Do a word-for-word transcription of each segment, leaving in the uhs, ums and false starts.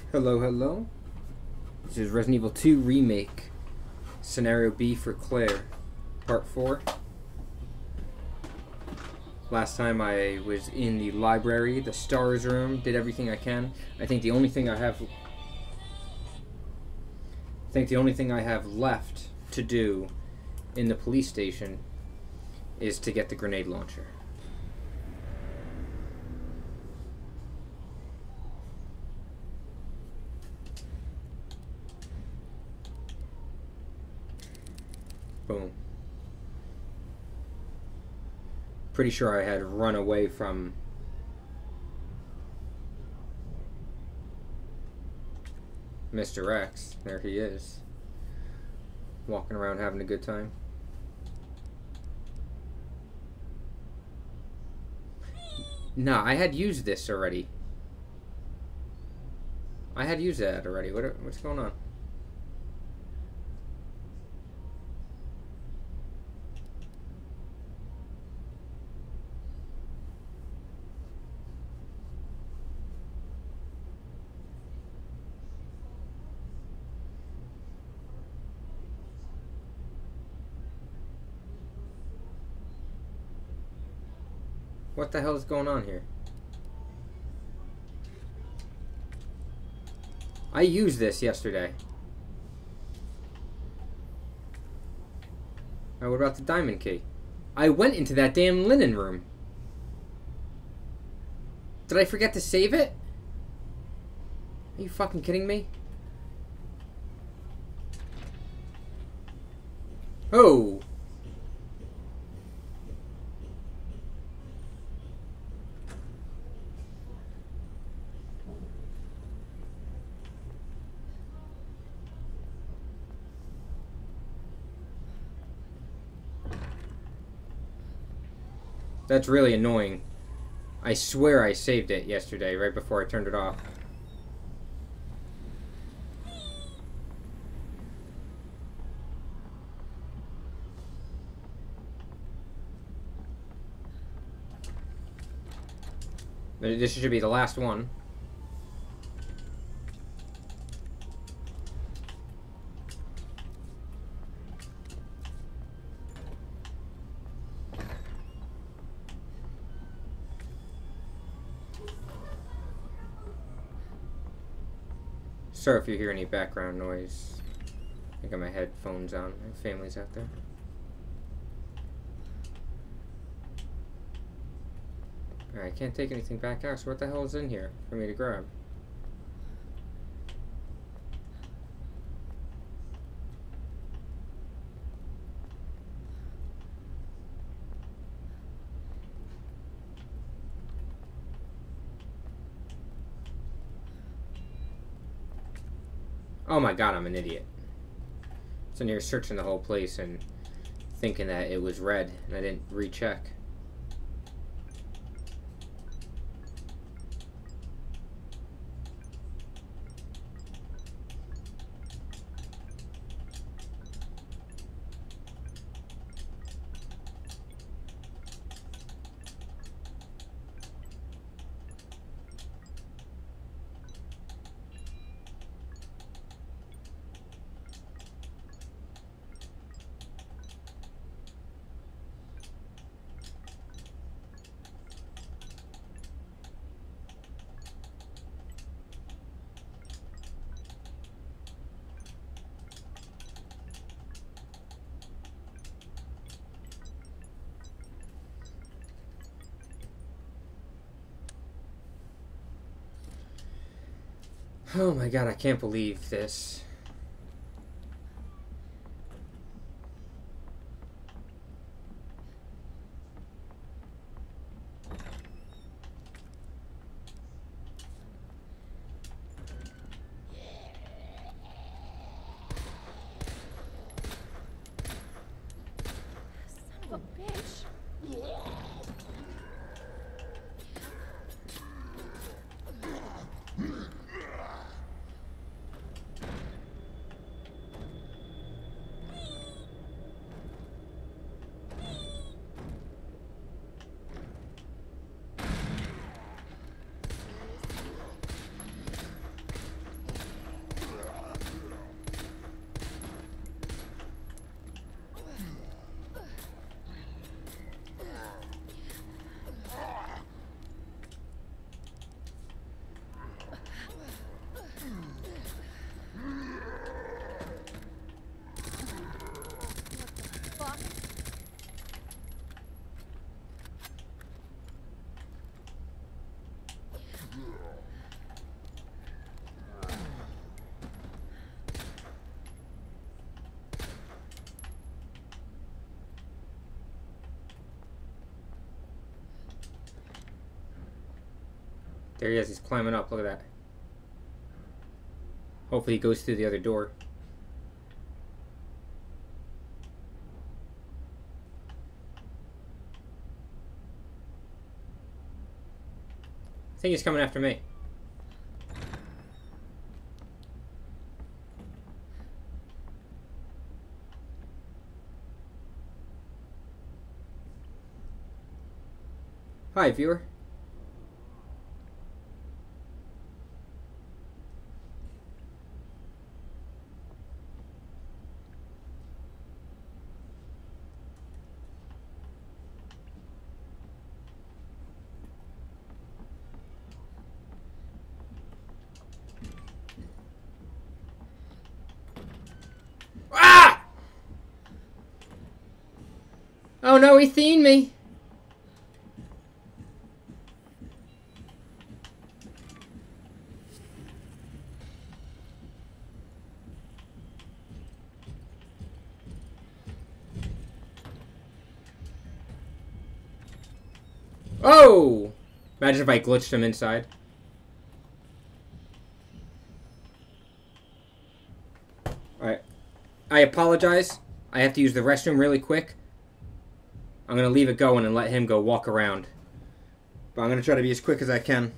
Hello, hello. This is Resident Evil two Remake, Scenario B for Claire, Part four. Last time I was in the library, the stars room, did everything I can. I think the only thing I have... I think the only thing I have left to do in the police station is to get the grenade launcher. Boom. Pretty sure I had run away from Mister X. There he is. Walking around having a good time. Nah, I had used this already. I had used that already. What, what's going on? What the hell is going on here? I used this yesterday. Oh, what about the diamond key? I went into that damn linen room. Did I forget to save it? Are you fucking kidding me? Oh! That's really annoying. I swear I saved it yesterday, right before I turned it off. This should be the last one. Sorry if you hear any background noise. I got my headphones on. My family's out there. Alright, I can't take anything back out, so what the hell is in here for me to grab? Oh my god, I'm an idiot. So you're searching the whole place and thinking that it was red, and I didn't recheck. Oh my god, I can't believe this. Son of a bitch. There he is. He's climbing up. Look at that. Hopefully he goes through the other door. I think he's coming after me. Hi, viewer. Ah! Oh no, he seen me. Oh! Imagine if I glitched him inside. Alright. I apologize. I have to use the restroom really quick. I'm going to leave it going and let him go walk around. But I'm going to try to be as quick as I can.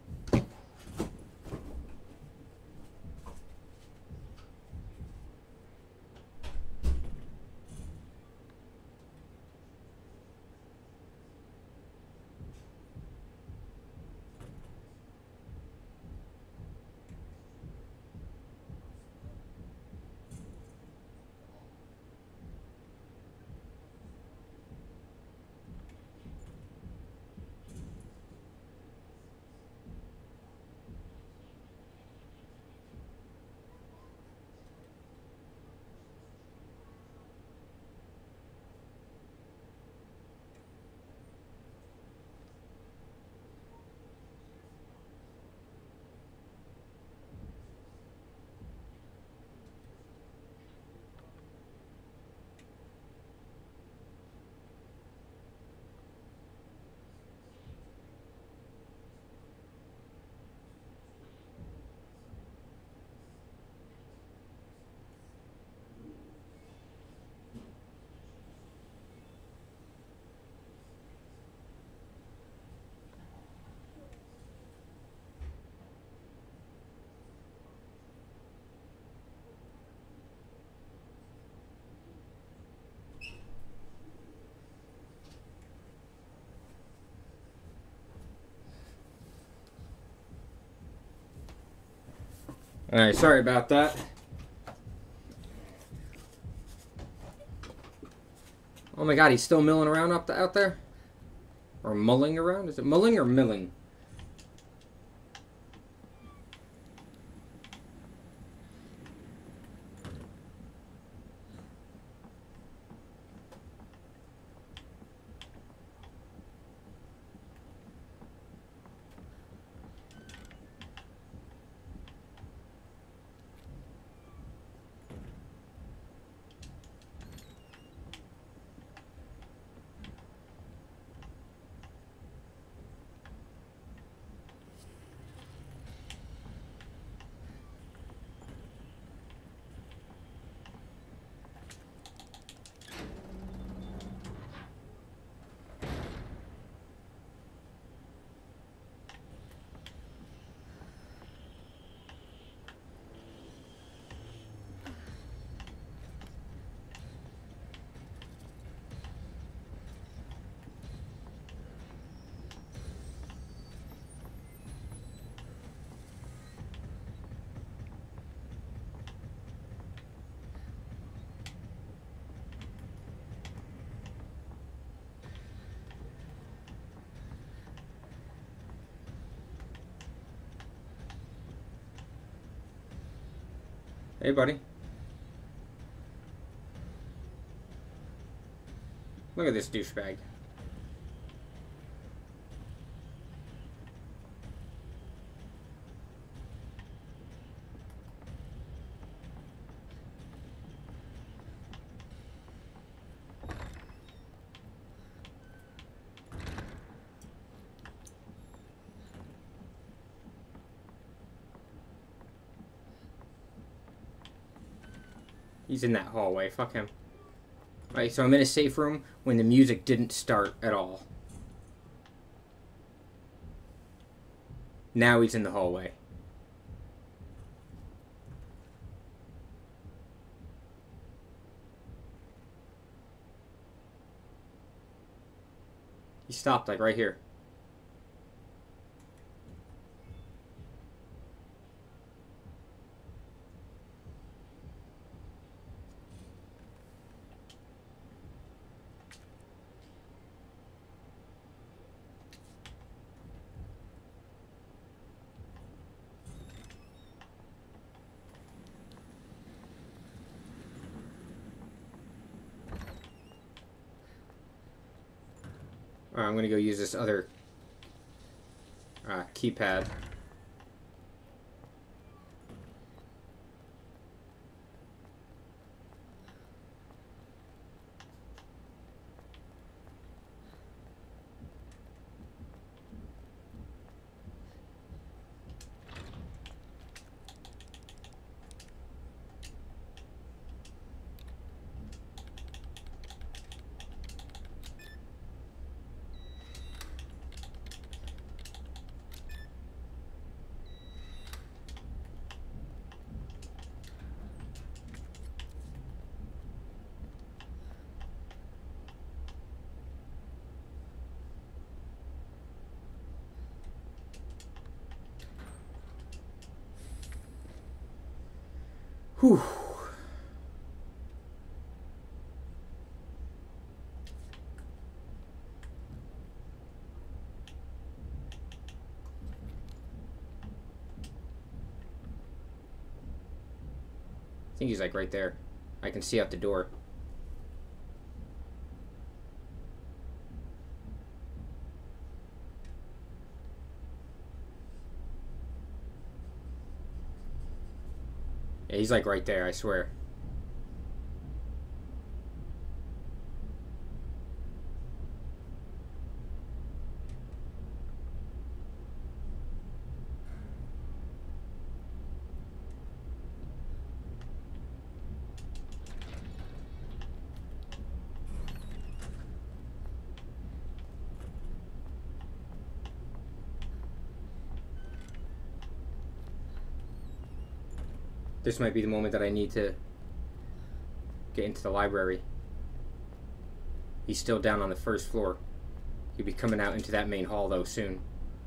Alright, sorry about that. Oh my god, he's still milling around up the, out there? Or mulling around? Is it mulling or milling? Hey, buddy. Look at this douchebag. He's in that hallway. Fuck him. Alright, so I'm in a safe room when the music didn't start at all. Now he's in the hallway. He stopped, like, right here. Alright, I'm gonna go use this other uh, keypad. Whew. I think he's like right there. I can see out the door. Yeah, he's like right there, I swear. This might be the moment that I need to get into the library. He's still down on the first floor. He'll be coming out into that main hall, though, soon.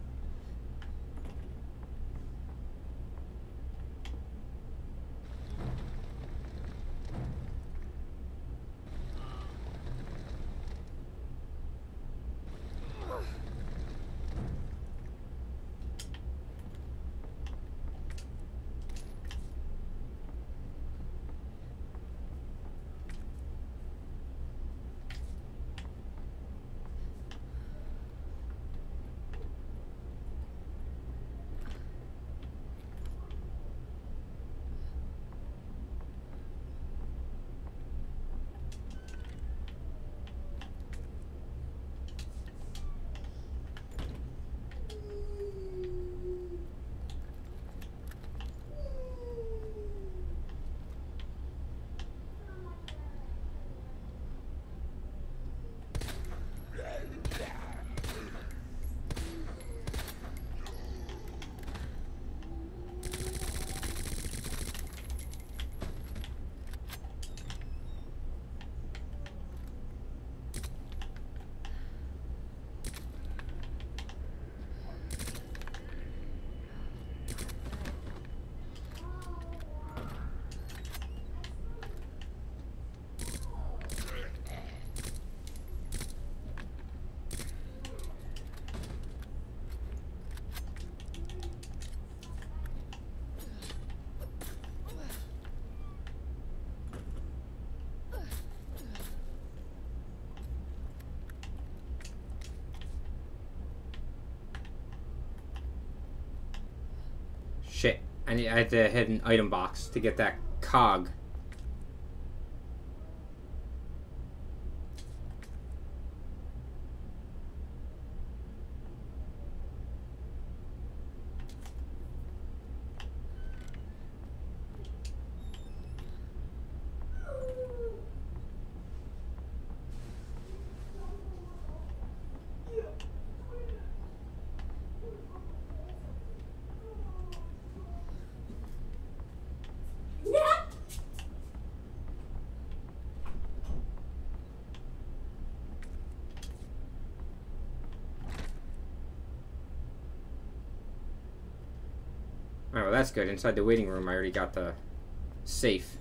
Shit. I, need, I had to hit an item box to get that cog. well, that's good. Inside the waiting room, I already got the safe.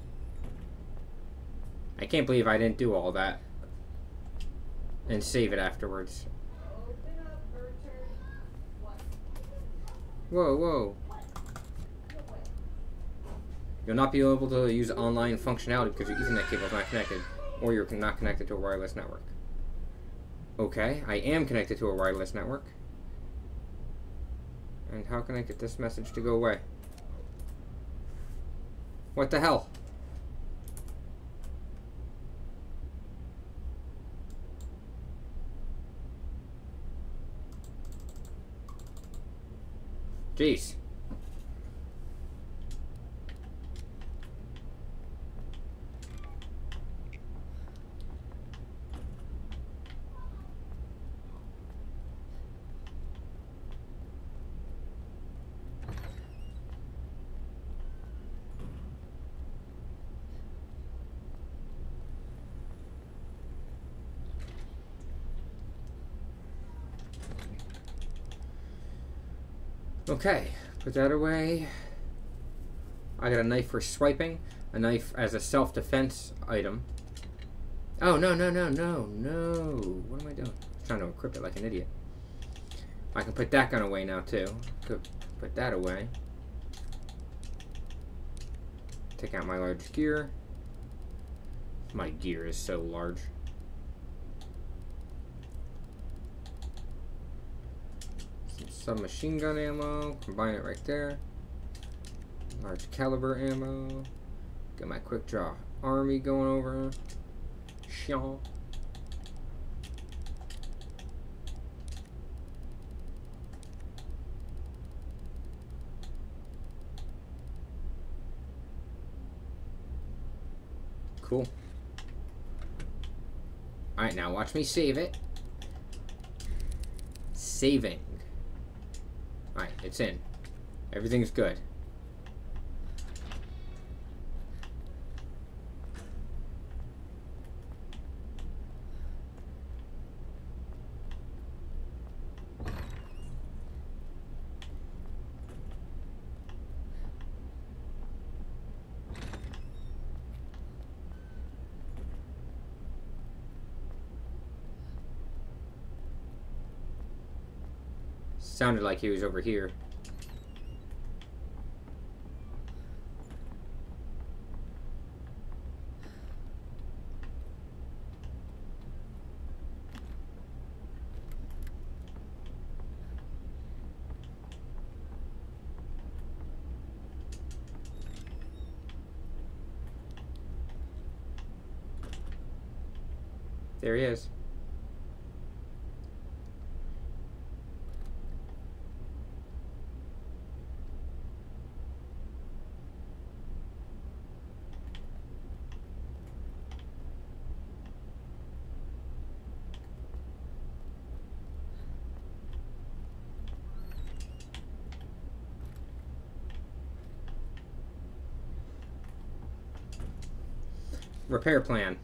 I can't believe I didn't do all that. And save it afterwards. Whoa, whoa. You'll not be able to use online functionality because your Ethernet cable is not connected, or you're not connected to a wireless network. Okay, I am connected to a wireless network. And how can I get this message to go away? What the hell? Jeez. Okay, put that away. I got a knife for swiping, a knife as a self-defense item. Oh, no, no, no, no, no. What am I doing? I'm trying to equip it like an idiot. I can put that gun away now, too. Could put that away. Take out my large gear. My gear is so large. Some machine gun ammo, combine it right there. Large caliber ammo. Get my quick draw army going over. Shion. Cool. Alright, now watch me save it. Saving. Alright, it's in. Everything's good. Sounded like he was over here. There he is. Repair plan.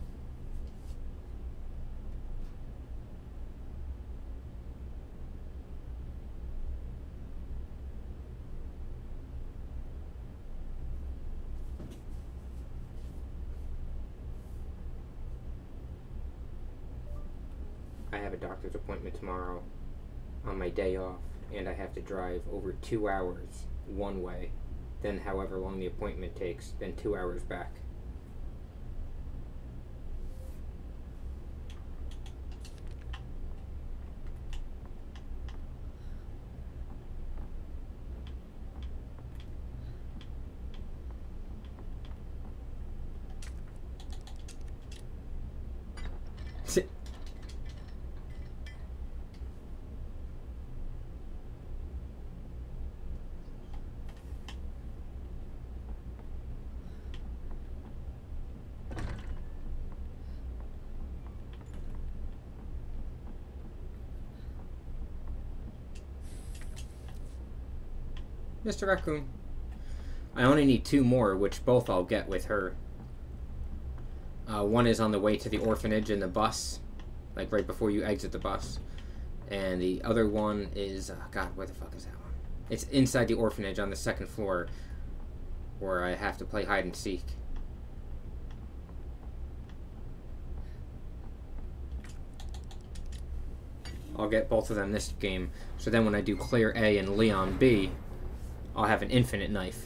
I have a doctor's appointment tomorrow on my day off, and I have to drive over two hours one way, then however long the appointment takes, then two hours back. Mister Raccoon. I only need two more, which both I'll get with her. Uh, one is on the way to the orphanage in the bus, like right before you exit the bus. And the other one is, uh, God, where the fuck is that one? It's inside the orphanage on the second floor where I have to play hide and seek. I'll get both of them this game, so then when I do Claire A and Leon B, I'll have an infinite knife.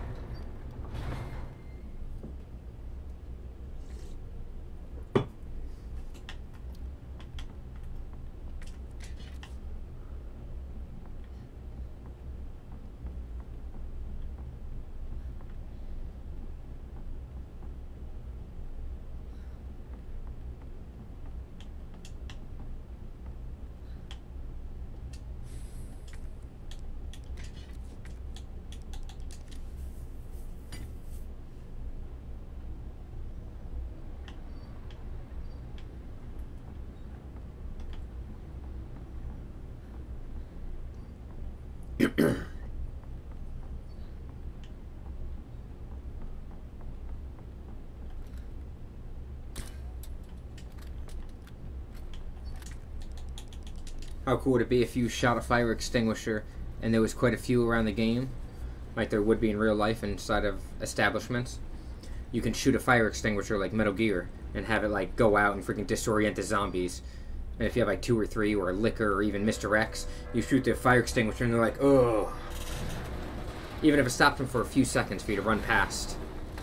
How cool would it be if you shot a fire extinguisher and there was quite a few around the game, like there would be in real life inside of establishments? You can shoot a fire extinguisher like Metal Gear and have it like go out and freaking disorient the zombies. And if you have like two or three or a liquor or even Mister X, you shoot the fire extinguisher and they're like, oh. Even if it stopped them for a few seconds for you to run past.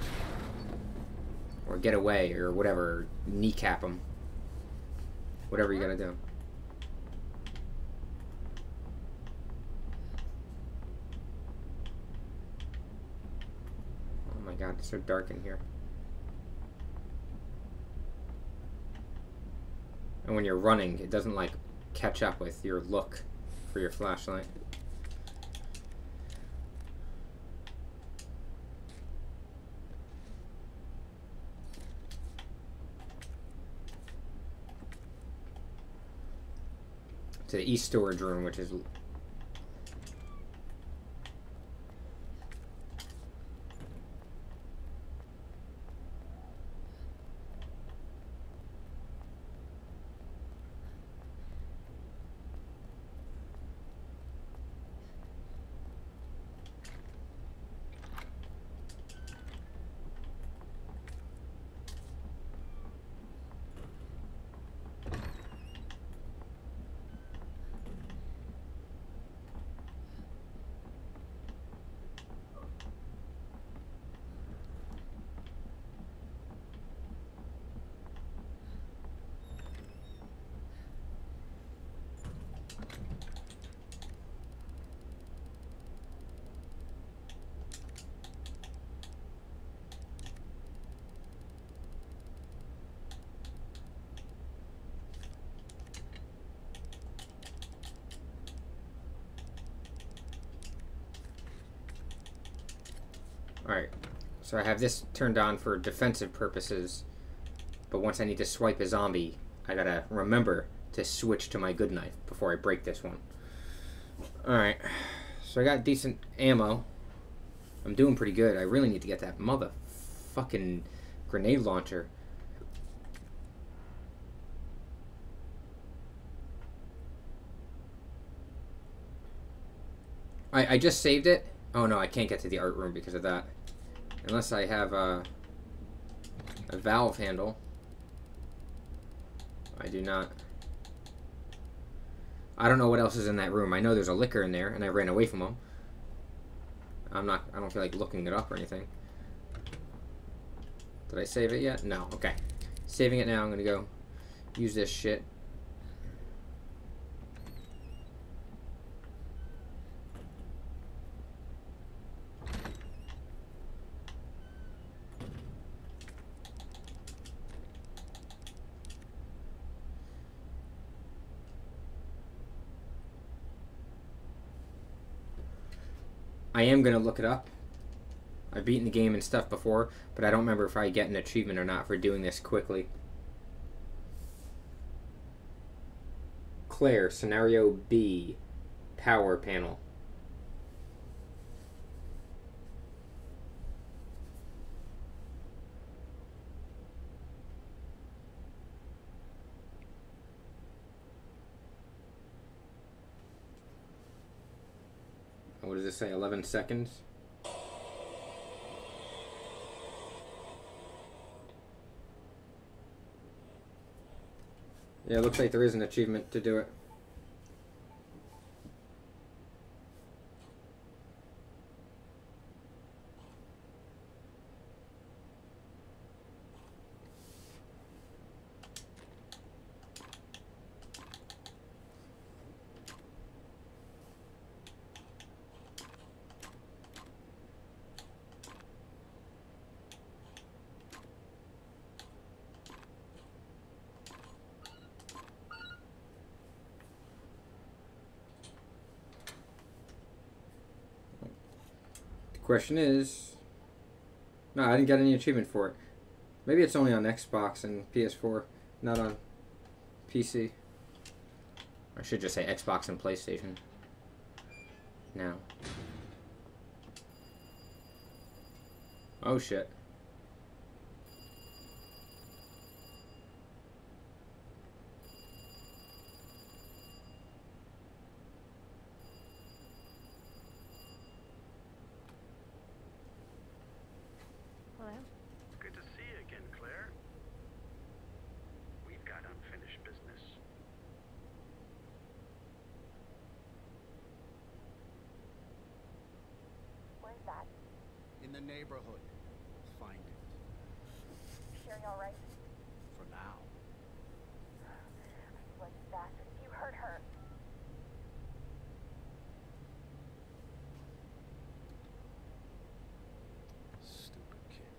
Or get away or whatever, kneecap them. Whatever you gotta do. Oh my god, it's so dark in here. And when you're running, it doesn't like catch up with your look for your flashlight. To the east storage room, which is alright, so I have this turned on for defensive purposes, but once I need to swipe a zombie, I gotta remember to switch to my good knife before I break this one. Alright, so I got decent ammo. I'm doing pretty good. I really need to get that motherfucking grenade launcher. I, I just saved it. Oh no, I can't get to the art room because of that. Unless I have a, a valve handle. I do not. I don't know what else is in that room. I know there's a liquor in there, and I ran away from them. I'm not, I don't feel like looking it up or anything. Did I save it yet? No, okay. Saving it now, I'm gonna go use this shit. I am going to look it up. I've beaten the game and stuff before, but I don't remember if I get an achievement or not for doing this quickly. Claire, Scenario B, Power Panel. What does it say? eleven seconds? Yeah, it looks like there is an achievement to do it. Question is, no, I didn't get any achievement for it. Maybe it's only on Xbox and P S four, not on P C. I should just say Xbox and PlayStation. Now. Oh shit. Good to see you again, Claire. We've got unfinished business. Where's that? In the neighborhood. Find it. Sure you alright? For now. I was bastard if you hurt her. Stupid kid.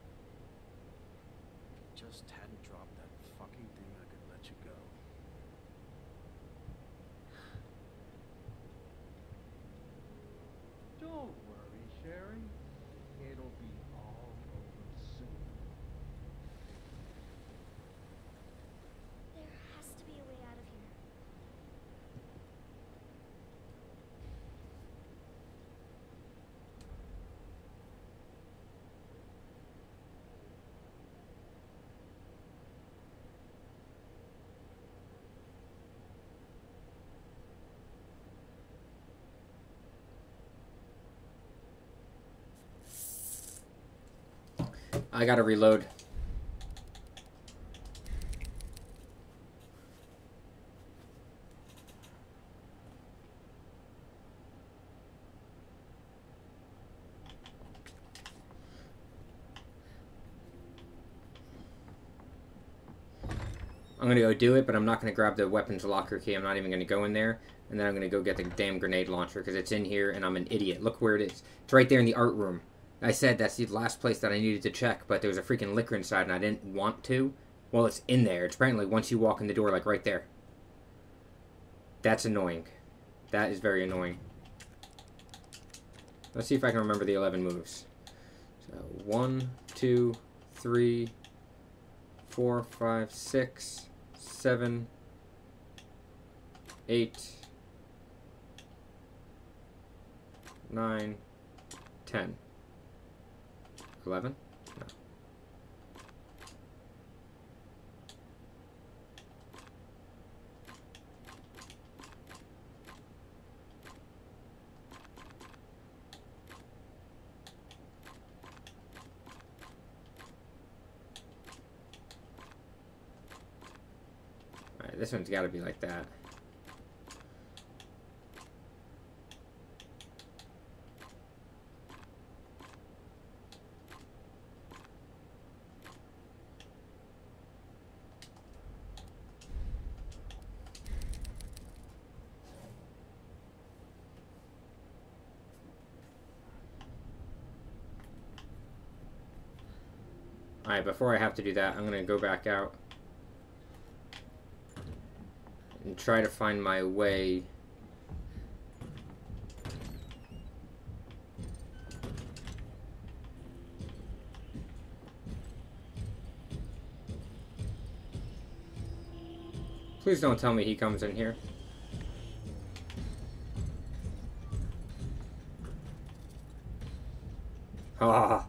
Just hadn't dropped that fucking thing, I could let you go. Don't worry, Sherry. It'll be all over soon. There has to be a way out of here. I gotta reload. I'm gonna go do it, but I'm not gonna grab the weapons locker key. I'm not even gonna go in there. And then I'm gonna go get the damn grenade launcher because it's in here and I'm an idiot. Look where it is. It's right there in the art room. I said that's the last place that I needed to check, but there was a freaking liquor inside and I didn't want to. Well, it's in there. It's apparently once you walk in the door, like right there. That's annoying. That is very annoying. Let's see if I can remember the eleven moves. So, one, two, three, four, five, six, seven, eight, nine, ten. eleven? No. Alright, this one's got to be like that. Alright, before I have to do that, I'm going to go back out and try to find my way. Please don't tell me he comes in here. Ah.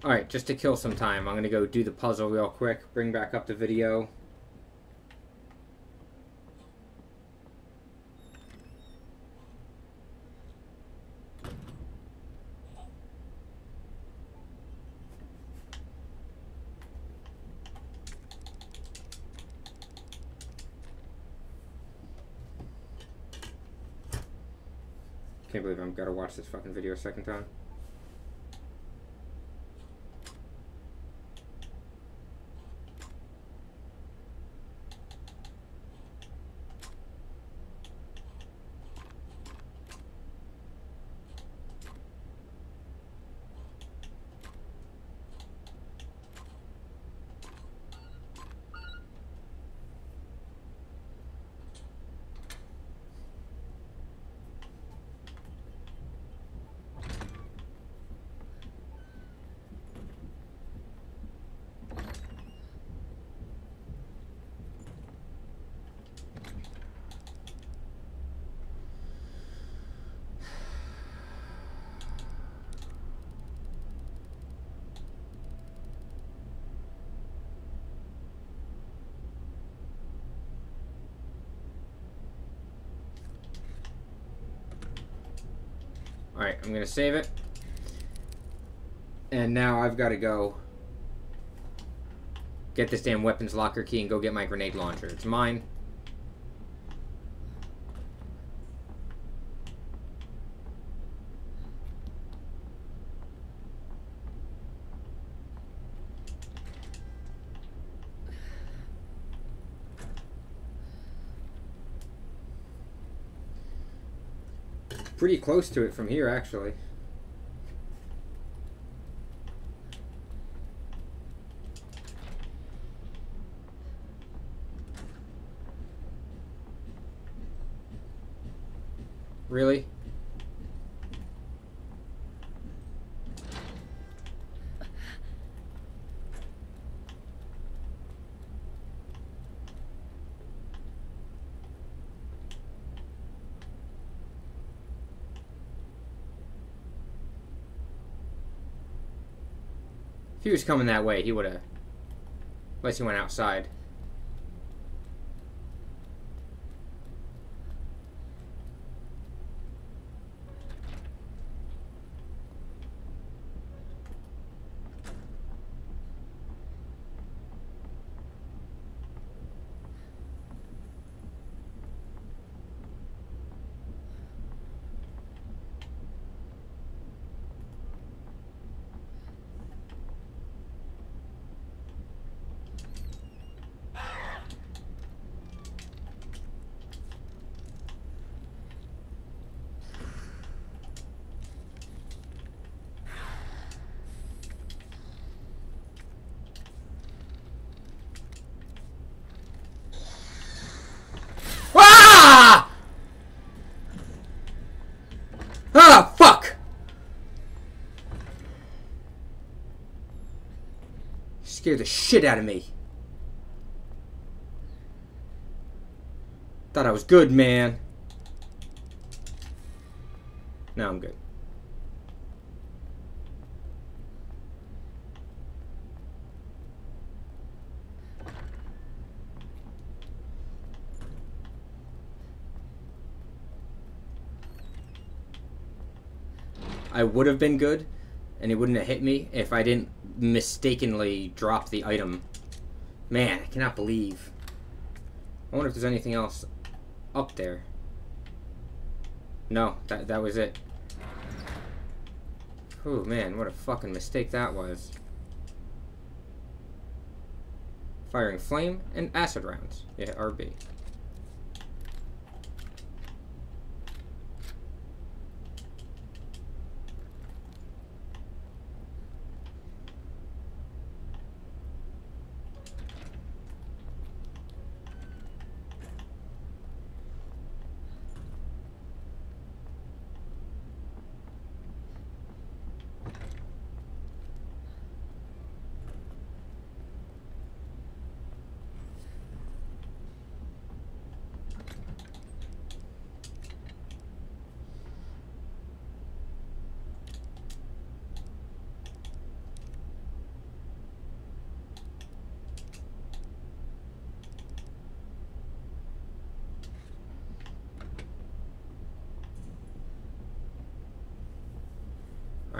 Alright, just to kill some time, I'm gonna go do the puzzle real quick, bring back up the video. Can't believe I've got to watch this fucking video a second time. Alright, I'm gonna save it. And now I've got to go get this damn weapons locker key and go get my grenade launcher. It's mine. Pretty close to it from here, actually. Really? If he was coming that way, he would have. Unless he went outside. Ah, fuck! Scared the shit out of me. Thought I was good, man. No, I'm good. I would have been good, and it wouldn't have hit me if I didn't mistakenly drop the item. Man, I cannot believe. I wonder if there's anything else up there. No, that, that was it. Oh man, what a fucking mistake that was. Firing flame and acid rounds. Yeah, R B.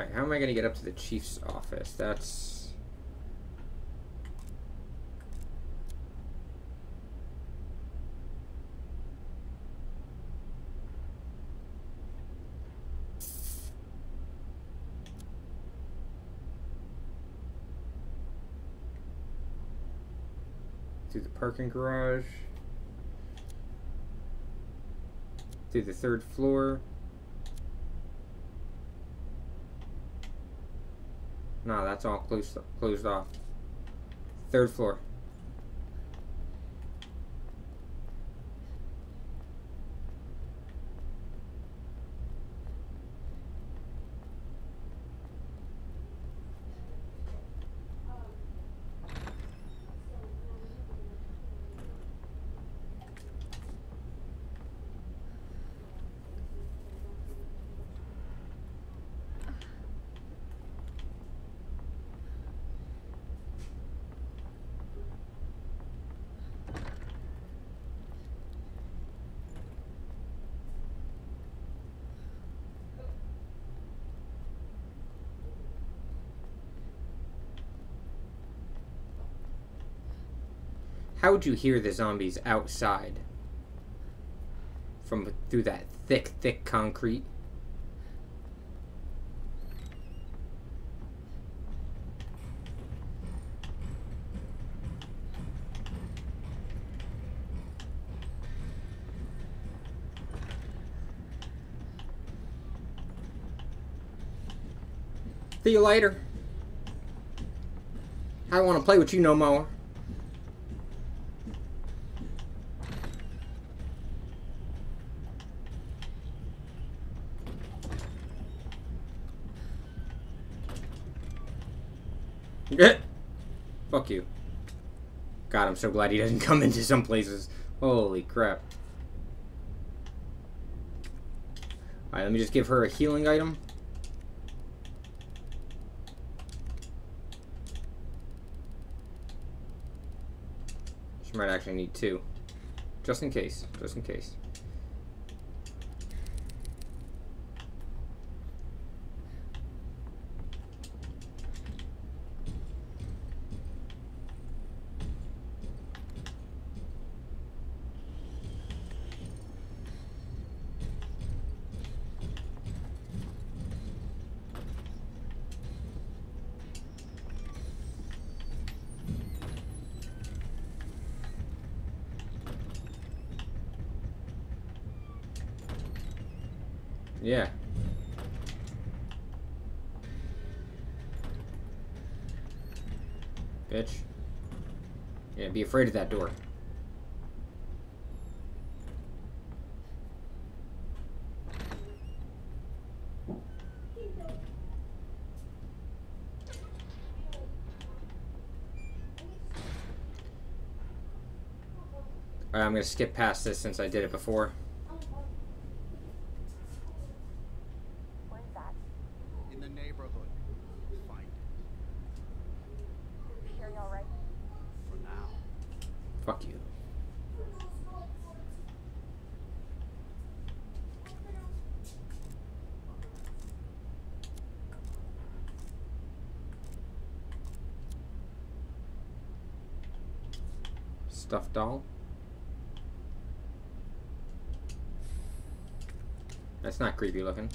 Alright, how am I going to get up to the chief's office? That's... through the parking garage. Through the third floor. No, that's all closed closed off. Third floor. How would you hear the zombies outside? From through that thick, thick concrete? See you later. I don't want to play with you no more. Fuck you. God, I'm so glad he doesn't come into some places. Holy crap. Alright, let me just give her a healing item. She might actually need two. Just in case. Just in case. Yeah. Bitch. Yeah, be afraid of that door. Alright, I'm gonna skip past this since I did it before. Fuck you. Stuffed doll. That's not creepy looking.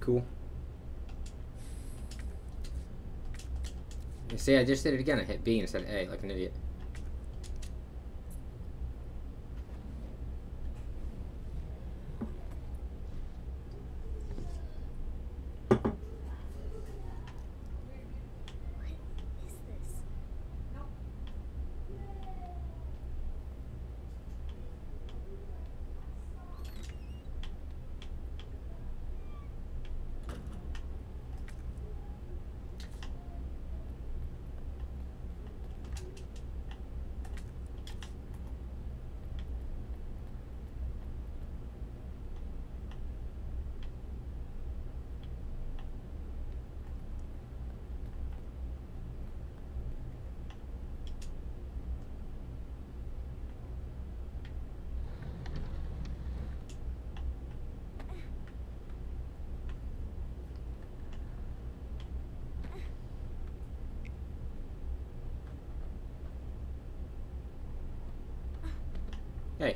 Cool. You see, I just did it again. I hit B instead of A, like an idiot. What is this? Hey.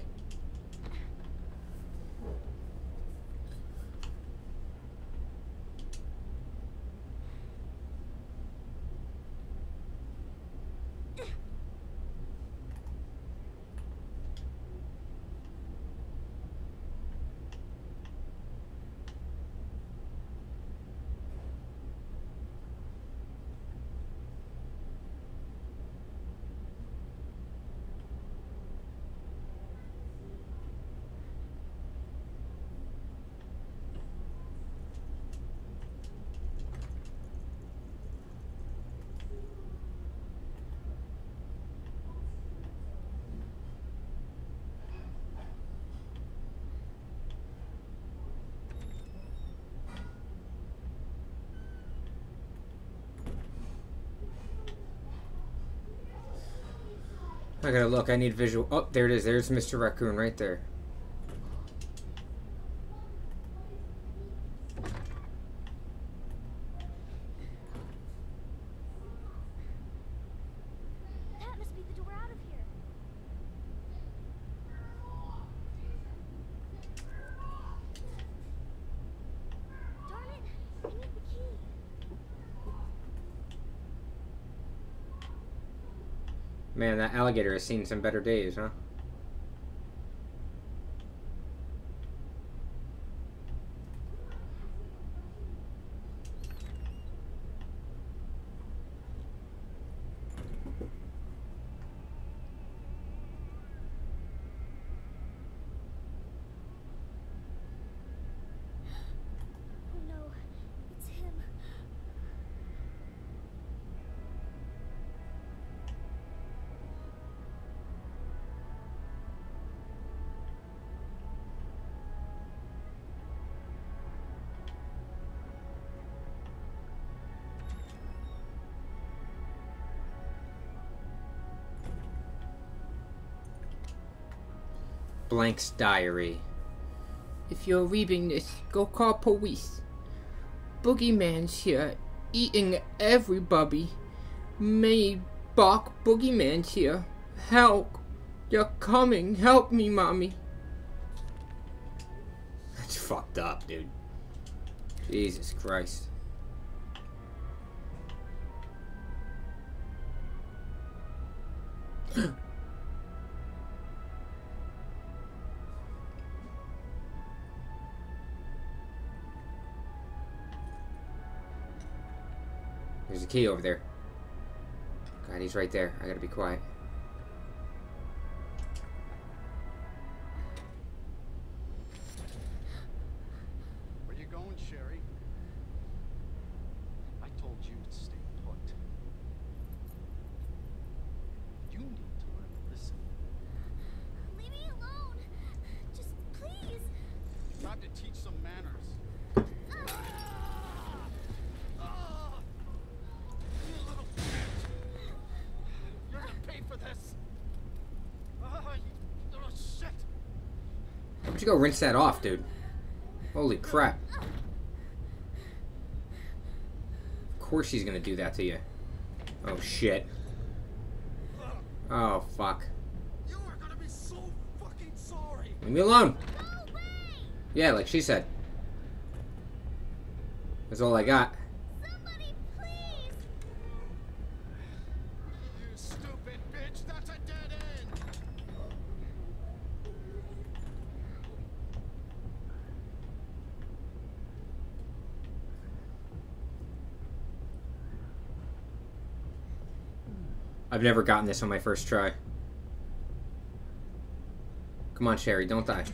I gotta look. I need visual. Oh, there it is. There's Mister Raccoon right there. That must be the door out of here. Darn it! I need the key. Man, that alligator has seen some better days, huh? Oh no, it's him. Blank's diary. If you're reading this, go call police. Boogeyman's here, eating everybody. May Bach Boogeyman's here. Help! You're coming. Help me, mommy. That's fucked up, dude. Jesus Christ. There's a key over there. God, he's right there. I gotta be quiet. Where you going, Sherry? I told you to stay put. You need to learn to listen. Leave me alone. Just please. Time to teach some manners. You little bitch! You're gonna pay for this. Ah, you little shit! Why don't you go rinse that off, dude? Holy crap. Of course she's gonna do that to you. Oh shit. Oh fuck. You are gonna be so fucking sorry. Leave me alone. Go away. Yeah, like she said. That's all I got. Somebody, please! You stupid bitch, that's a dead end! I've never gotten this on my first try. Come on, Sherry, don't die.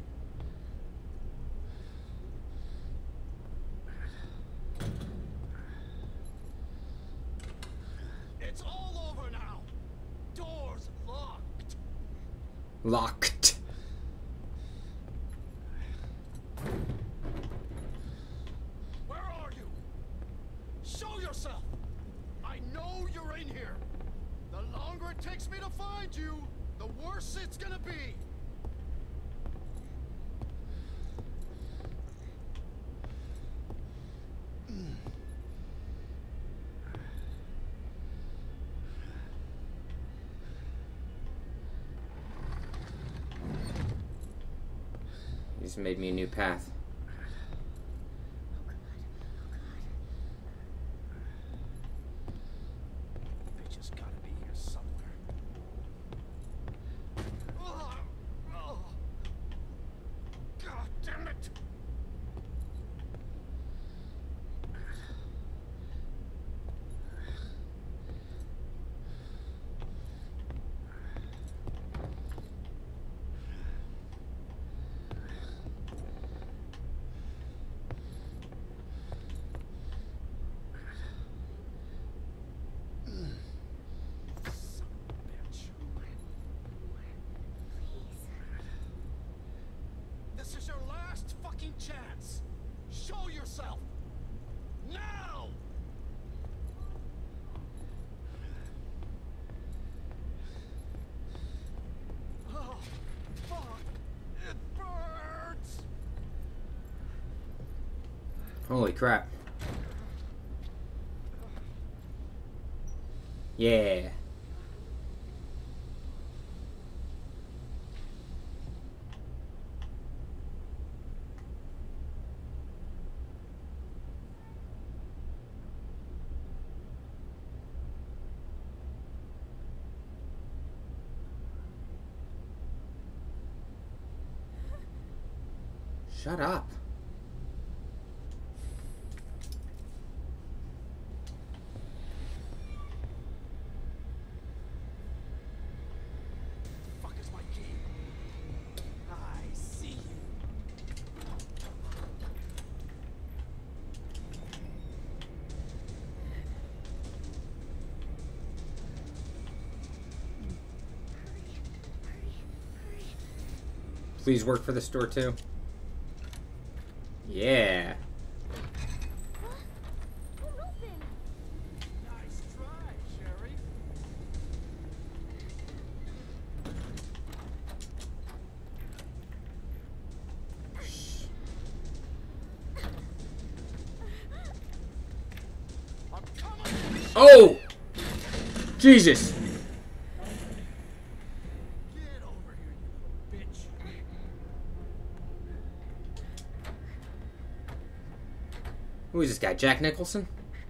It's all over now! Doors locked! Locked. Where are you? Show yourself! I know you're in here! The longer it takes me to find you, the worse it's gonna be! You just made me a new path. They just gotta be here somewhere. Ugh. Ugh. God damn it! Son of a bitch. This is your last fucking chance. Show yourself. Now! Oh, fuck. It burns. Holy crap. Yeah. Shut up. Fuck is my key? I see you. Please work for the store too. Yeah. Won't open. Nice try, Sherry. I'm coming. Oh! Jesus! Get over here, you little bitch. Who is this guy? Jack Nicholson?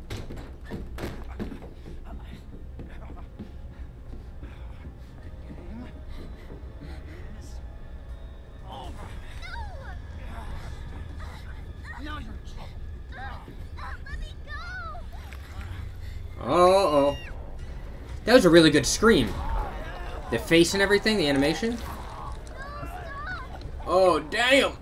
Now you're in trouble. Let me go! Oh, oh. That was a really good scream. The face and everything, the animation. Oh, damn!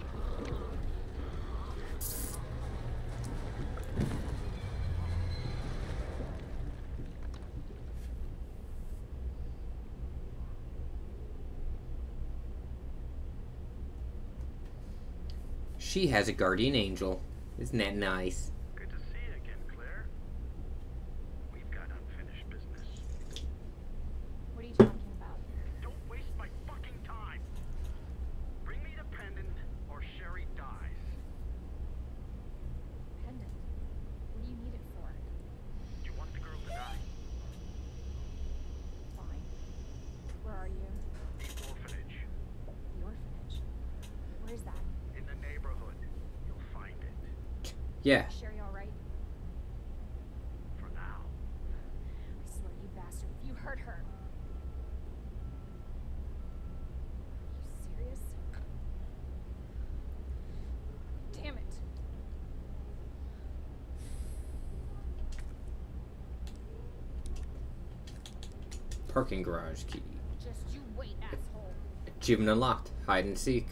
She has a guardian angel. Isn't that nice? Good to see you again, Claire. We've got unfinished business. What are you talking about? Don't waste my fucking time. Bring me the pendant, or Sherry dies. Pendant. What do you need it for? You want the girl to die? Fine. Where are you? The orphanage. The orphanage. Where's that? In the neighborhood. You'll find it. Yeah. Is Sherry all right? For now. I swear, you bastard, if you hurt her. Are you serious? Damn it. Parking garage key. Just you wait, asshole. Achievement unlocked. Hide and seek.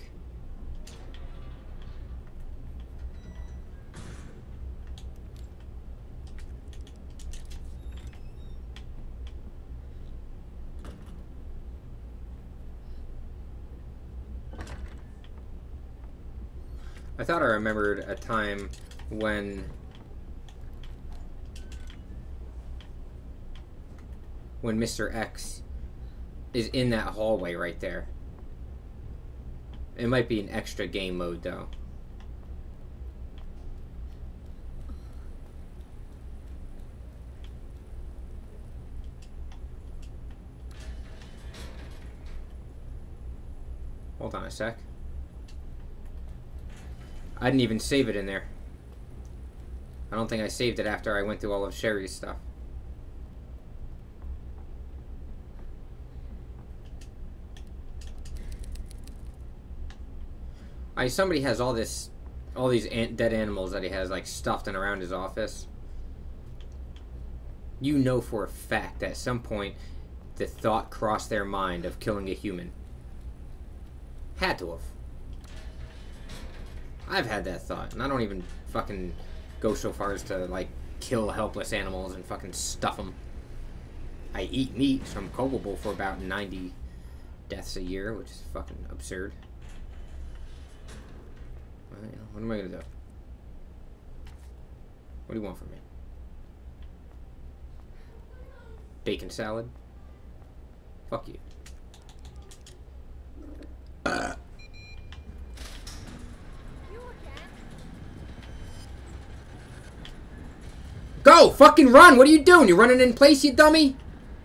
I thought I remembered a time when when Mister X is in that hallway right there. It might be an extra game mode though. Hold on a sec. I didn't even save it in there. I don't think I saved it after I went through all of Sherry's stuff. I somebody has all this, all these an dead animals that he has like stuffed and around his office. You know for a fact that at some point the thought crossed their mind of killing a human. Had to have. I've had that thought, and I don't even fucking go so far as to like kill helpless animals and fucking stuff them. I eat meat, so I'm culpable for about ninety deaths a year, which is fucking absurd. Well, you know, what am I gonna do? What do you want from me? Bacon salad? Fuck you. Uh. Go! Fucking run! What are you doing? You running in place, you dummy?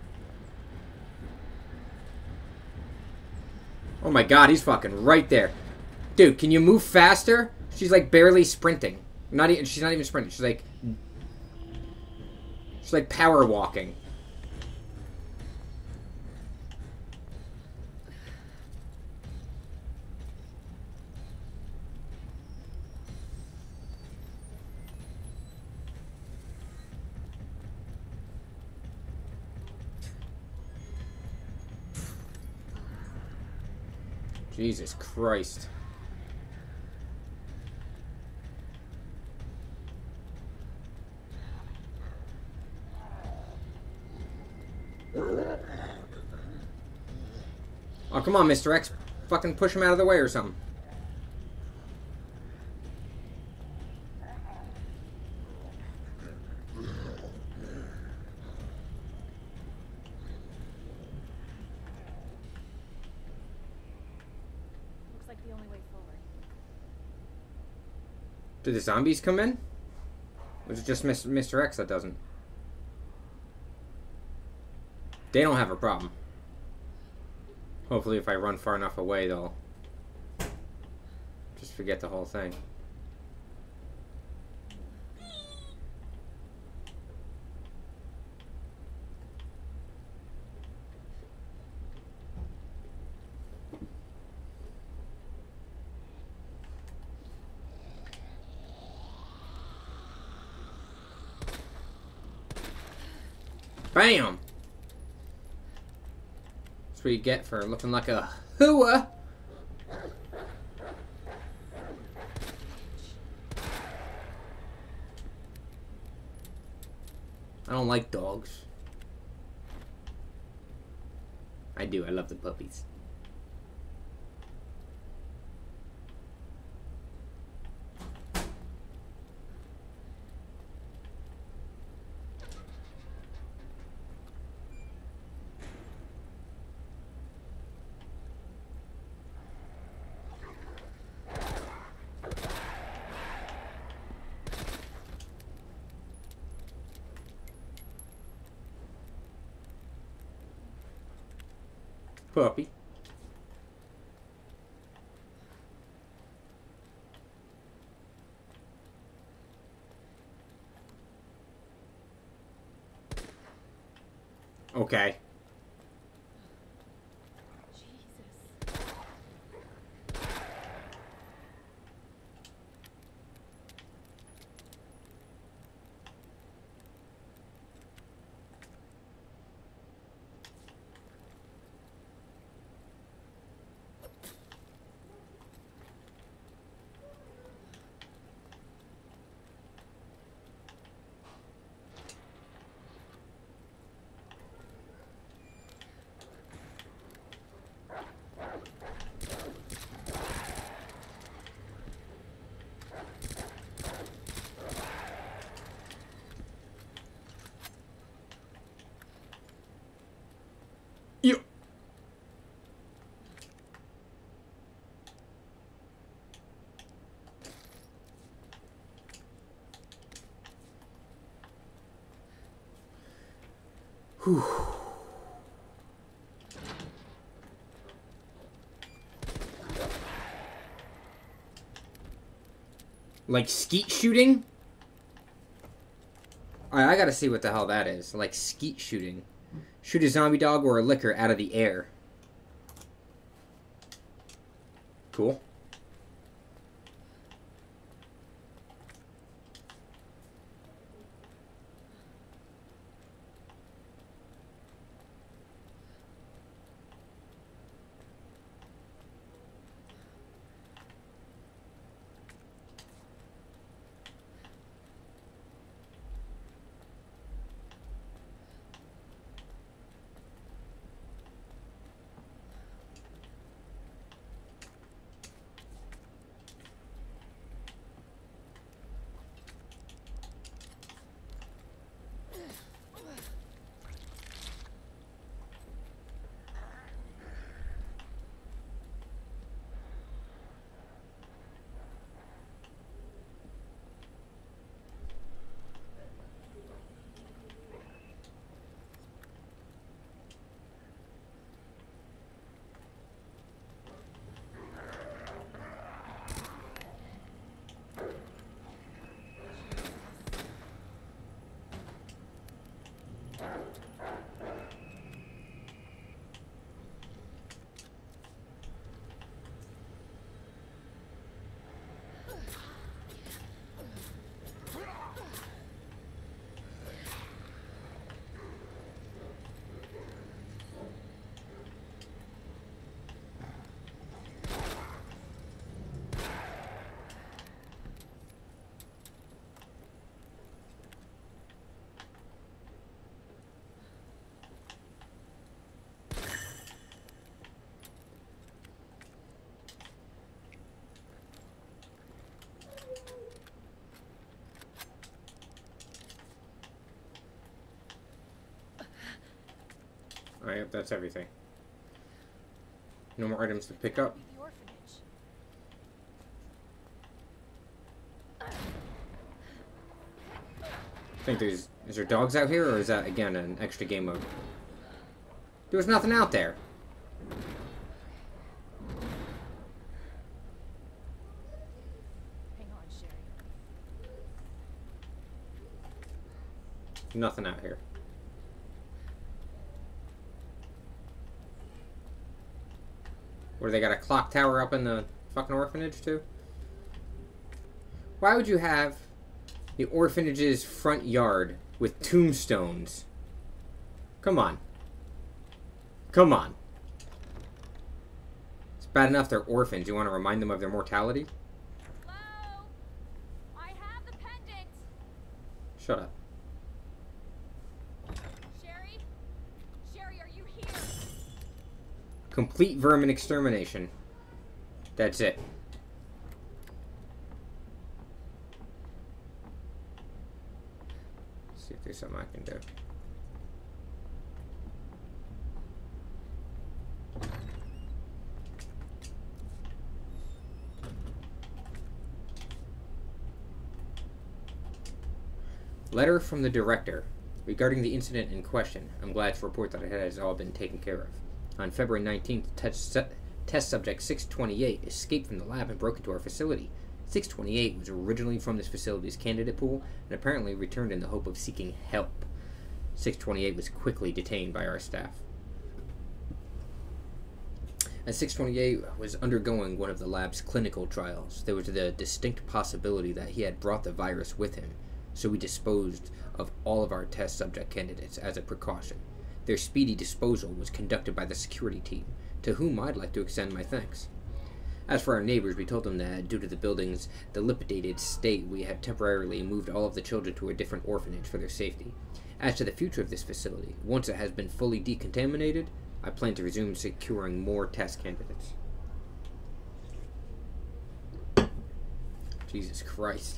Oh my god, he's fucking right there. Dude, can you move faster? She's like barely sprinting. Not even, she's not even sprinting. She's like... She's like power walking. Jesus Christ. Oh, come on, Mister X. Fucking push him out of the way or something. Looks like the only way forward. Did the zombies come in? Or is it just Mister X that doesn't? They don't have a problem. Hopefully if I run far enough away, they'll just forget the whole thing. Bam! That's what you get for looking like a hooah. I don't like dogs. I do. I love the puppies. Puppy. Okay. Jesus. You. Whew. Like skeet shooting? Alright, I gotta see what the hell that is. Like skeet shooting. Shoot a zombie dog or a licker out of the air. Cool. Alright, that's everything. No more items to pick up. The orphanage. I think there's... Is there dogs out here, or is that, again, an extra game mode? There's nothing out there. Hang on, Sherry. Nothing out here. Where they got a clock tower up in the fucking orphanage, too? Why would you have the orphanage's front yard with tombstones? Come on. Come on. It's bad enough they're orphans. You want to remind them of their mortality? Hello? I have the pendant. Shut up. Sherry? Sherry, are you here? Complete vermin extermination. That's it. Let's see if there's something I can do. Letter from the director. Regarding the incident in question, I'm glad to report that it has all been taken care of. On February nineteenth, test, su test subject six twenty-eight escaped from the lab and broke into our facility. six twenty-eight was originally from this facility's candidate pool and apparently returned in the hope of seeking help. six twenty-eight was quickly detained by our staff. As six twenty-eight was undergoing one of the lab's clinical trials, there was the distinct possibility that he had brought the virus with him, so we disposed of all of our test subject candidates as a precaution. Their speedy disposal was conducted by the security team, to whom I'd like to extend my thanks. As for our neighbors, we told them that, due to the building's dilapidated state, we had temporarily moved all of the children to a different orphanage for their safety. As to the future of this facility, once it has been fully decontaminated, I plan to resume securing more test candidates. Jesus Christ.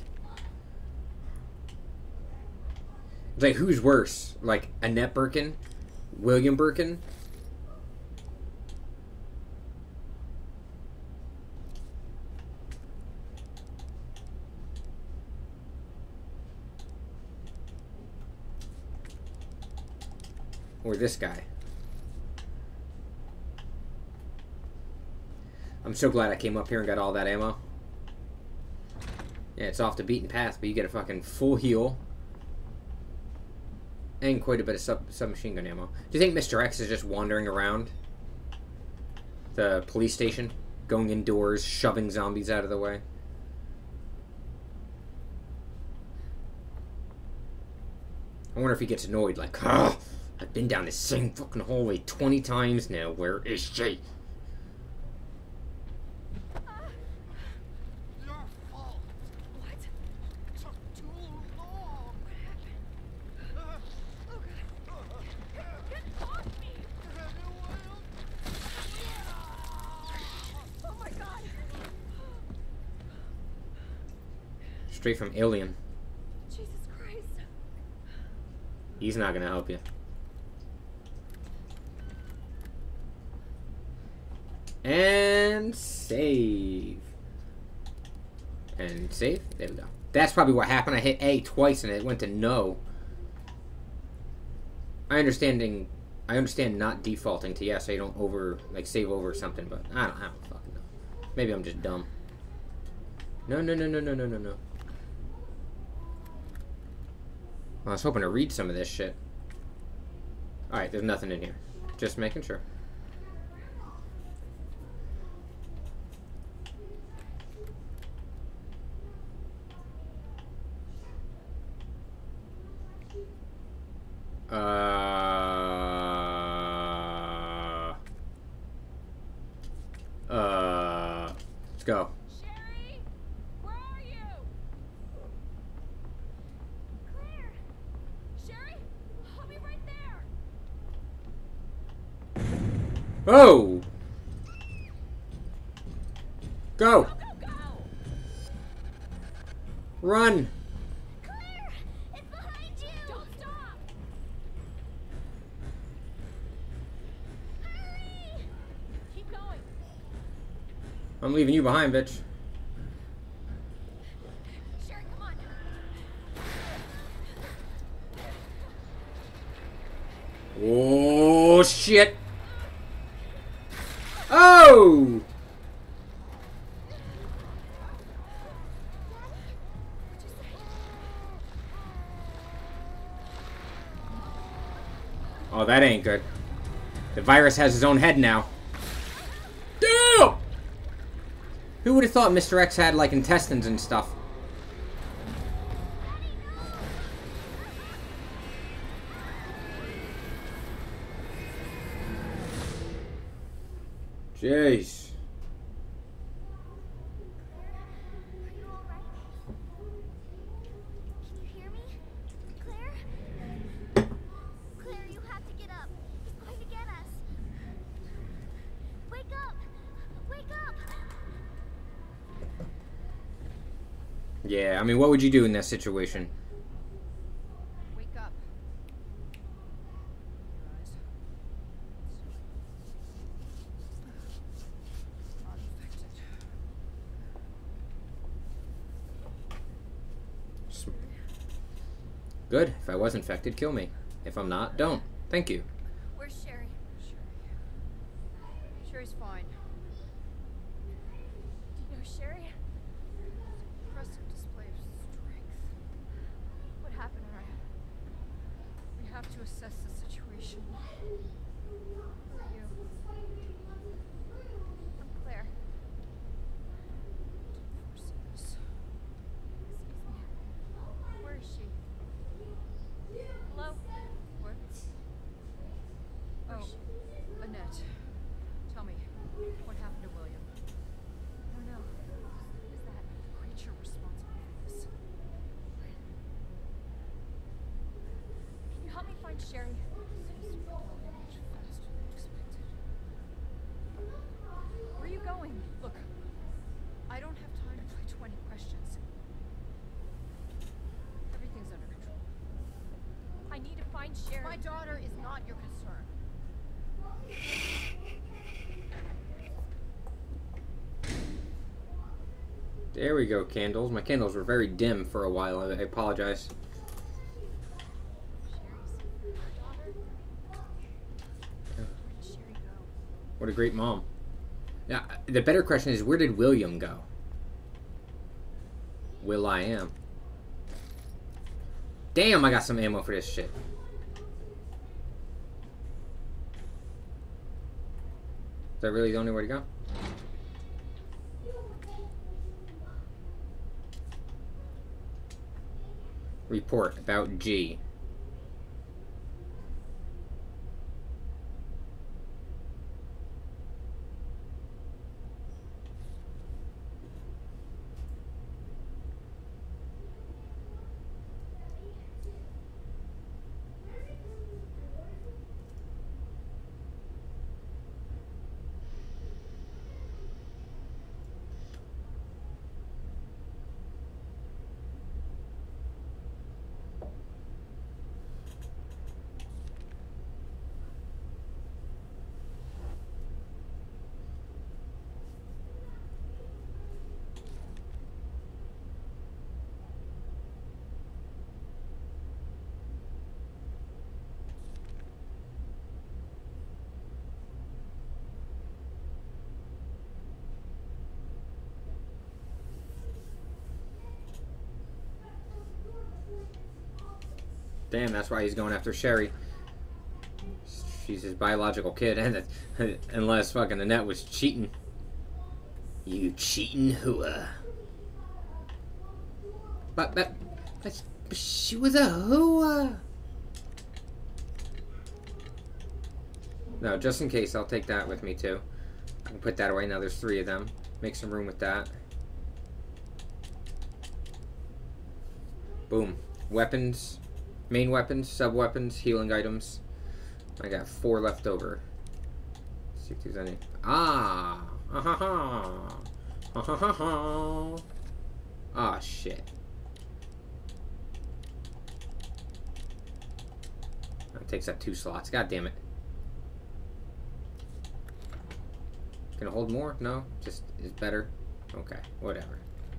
It's like, who's worse? Like, Annette Birkin? William Birkin? Or this guy? I'm so glad I came up here and got all that ammo. Yeah, it's off the beaten path, but you get a fucking full heal. And quite a bit of sub submachine gun ammo. Do you think Mister X is just wandering around the police station? Going indoors, shoving zombies out of the way? I wonder if he gets annoyed, like, ah, I've been down this same fucking hallway twenty times now. Where is she? Straight from Alien. Jesus Christ. He's not gonna help you. And save. And save. There we go. That's probably what happened. I hit A twice and it went to no. I understanding. I understand not defaulting to yes, so you don't over like save over or something, but I don't. I don't fucking know. Maybe I'm just dumb. No, no, no, no, no, no, no, no. I was hoping to read some of this shit. Alright, there's nothing in here. Just making sure. Uh... Uh... Let's go. Sherry, where are you? Claire, Sherry, I'll be right there. Oh! Go! Go, go, go! Run! Claire, it's behind you. Don't stop! Hurry! Keep going. I'm leaving you behind, bitch. Sherry, come on. Oh, shit! Oh! Oh, that ain't good. The virus has his own head now. Damn! Who would have thought Mister X had, like, intestines and stuff? Jeez. Are you all right? Can you hear me? Claire? Claire, you have to get up. He's going to get us. Wake up! Wake up! Yeah, I mean, what would you do in that situation? Wake up. Not infected. Good. If I was infected, kill me. If I'm not, don't. Thank you. Where's Sherry? Sherry. Sherry's fine. Do you know Sherry? Impressive display of strength. What happened to her? We have to assess the situation. Who are you? I'm Claire. Foresee this. Excuse me. Where is she? Hello? What? Oh, Annette. Tell me, what happened to William? I don't know. Who is that? The creature responsible for this. Can you help me find Sherry? Seems to be dying much faster than expected. Where are you going? Look, I don't have time to play twenty questions. Everything's under control. I need to find Sherry. My daughter is not your concern. There we go, candles. My candles were very dim for a while. I, I apologize. Sherry's her daughter? Where did Sherry go? What a great mom. Now, the better question is, where did William go? Will I am. Damn, I got some ammo for this shit. Is that really the only way to go? Report about G. Damn, that's why he's going after Sherry. She's his biological kid, and unless fucking Annette was cheating. You cheating hooah. But, but, but she was a hooah. No, just in case, I'll take that with me too. I can put that away. Now there's three of them. Make some room with that. Boom. Weapons. Main weapons, sub-weapons, healing items. I got four left over. Let's see if there's any. Ah! Ah ha ha! Ah ha ha ha! Ah, shit. That takes up two slots. God damn it. Can I hold more? No? Just is better? Okay, whatever.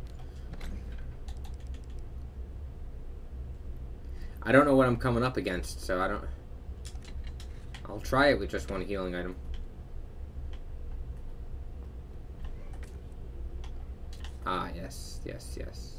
I don't know what I'm coming up against, so I don't... I'll try it with just one healing item. Ah, yes, yes, yes.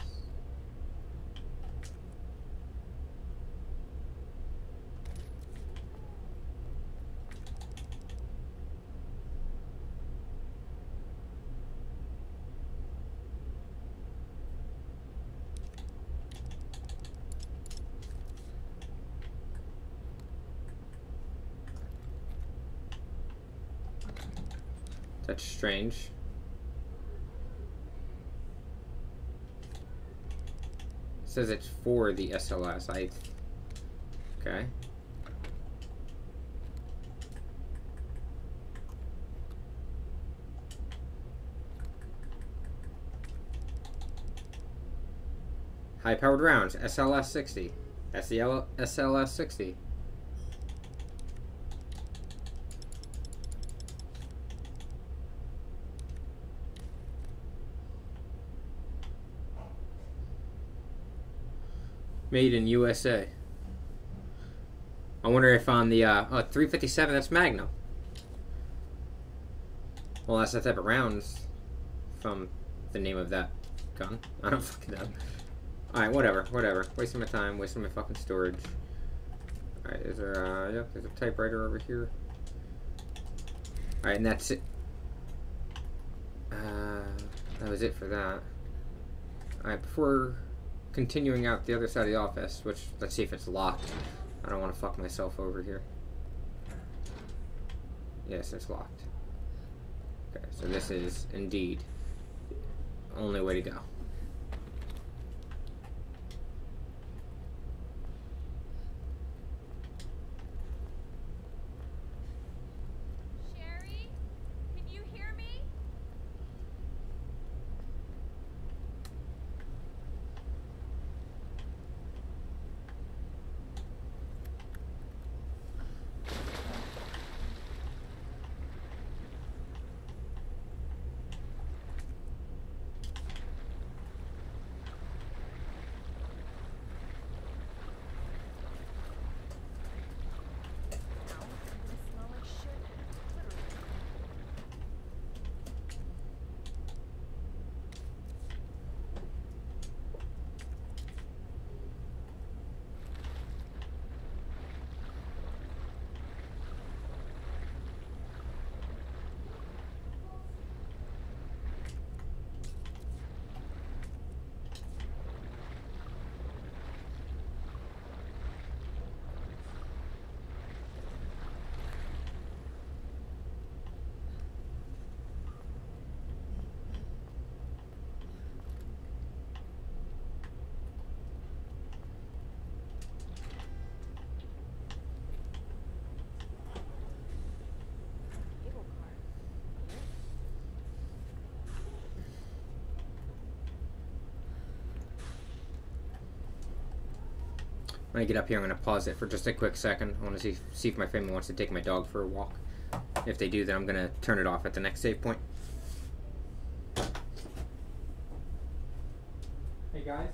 That's strange. It says it's for the S L S. I... Okay. High-powered rounds, S L S sixty. That's the L S L S sixty. Made in U S A. I wonder if on the uh, oh, three fifty-seven, that's Magnum. Well, that's the type of rounds from the name of that gun. I don't fucking know. Alright, whatever, whatever. Wasting my time, wasting my fucking storage. Alright, is there, uh, yep, there's a typewriter over here. Alright, and that's it. Uh, that was it for that. Alright, before continuing out the other side of the office, which, let's see if it's locked. I don't want to fuck myself over here. Yes, it's locked. Okay, so this is indeed the only way to go. Sherry, can you hear me? Smell like shit. Literally. Cable car. When I get up here, I'm going to pause it for just a quick second. I want to see, see if my family wants to take my dog for a walk. If they do, then I'm going to turn it off at the next save point. Hey guys.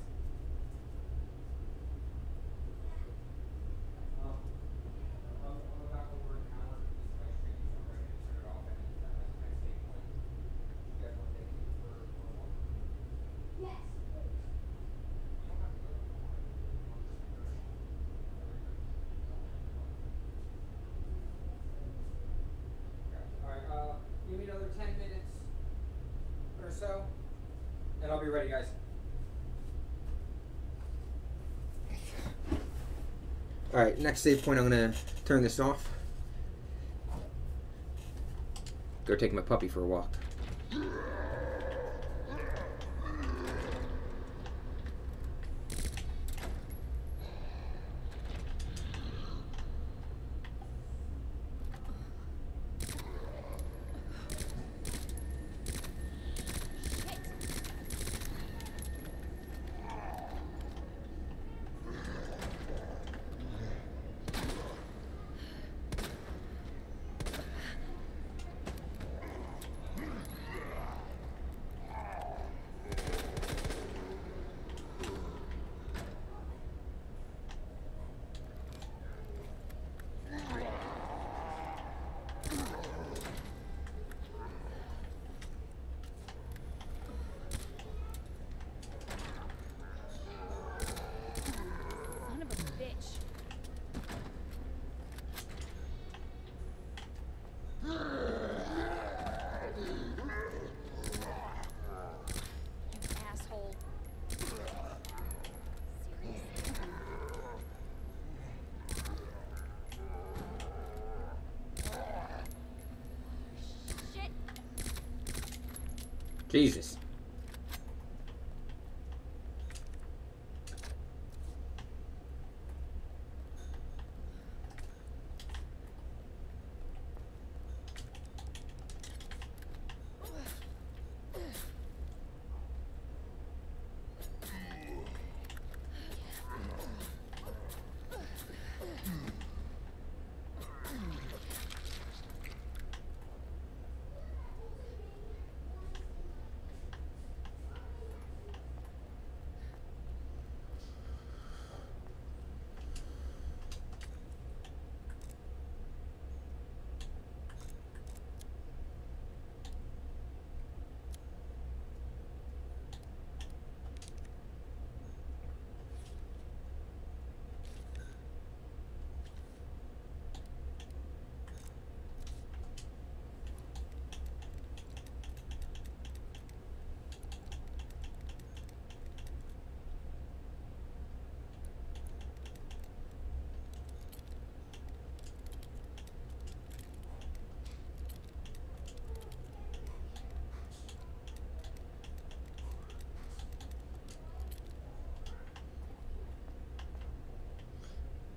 Um, I'm, I'm about over an hour into my stream, so I'm ready to turn it off at the next save point. You guys want to take me for a walk? Yes, please. You don't have to go to the car. Alright, uh, give me another ten minutes or so, and I'll be ready, guys. Alright, next save point, I'm gonna turn this off. Go take my puppy for a walk. Son of a bitch. You asshole. Seriously? Shit. Jesus.